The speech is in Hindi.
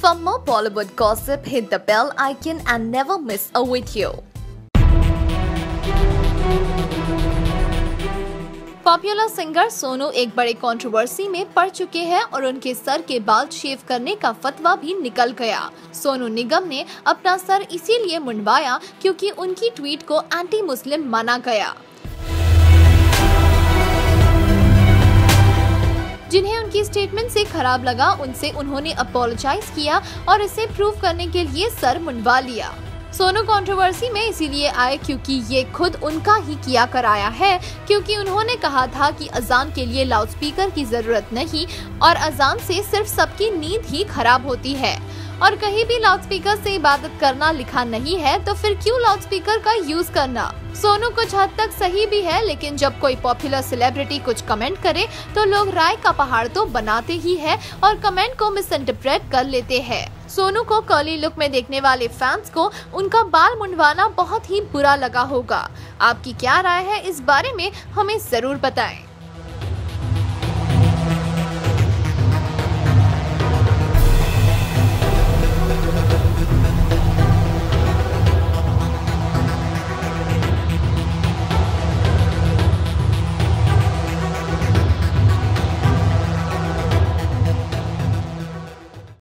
For more Bollywood gossip, hit the bell icon and never miss a video. Popular singer Sonu एक बड़े कंट्रोवर्सी में पड़ चुके हैं और उनके सर के बाल शेव करने का फतवा भी निकल गया। सोनू निगम ने अपना सर इसीलिए मुंडवाया क्योंकि उनकी ट्वीट को एंटी मुस्लिम माना गया, जिन्हें उनकी स्टेटमेंट से खराब लगा। उनसे उन्होंने अपोलोजाइज किया और इसे प्रूव करने के लिए सर मुंडवा लिया। सोनू कंट्रोवर्सी में इसीलिए आए क्योंकि ये खुद उनका ही किया कराया है, क्योंकि उन्होंने कहा था कि अजान के लिए लाउडस्पीकर की जरूरत नहीं और अजान से सिर्फ सबकी नींद ही खराब होती है और कहीं भी लाउडस्पीकर से इबादत करना लिखा नहीं है, तो फिर क्यों लाउडस्पीकर का यूज करना। सोनू कुछ हद तक सही भी है, लेकिन जब कोई पॉपुलर सेलिब्रिटी कुछ कमेंट करे तो लोग राय का पहाड़ तो बनाते ही है और कमेंट को मिस इंटरप्रेट कर लेते हैं। सोनू को कर्ली लुक में देखने वाले फैंस को उनका बाल मुंडवाना बहुत ही बुरा लगा होगा। आपकी क्या राय है इस बारे में, हमें जरूर बताएं।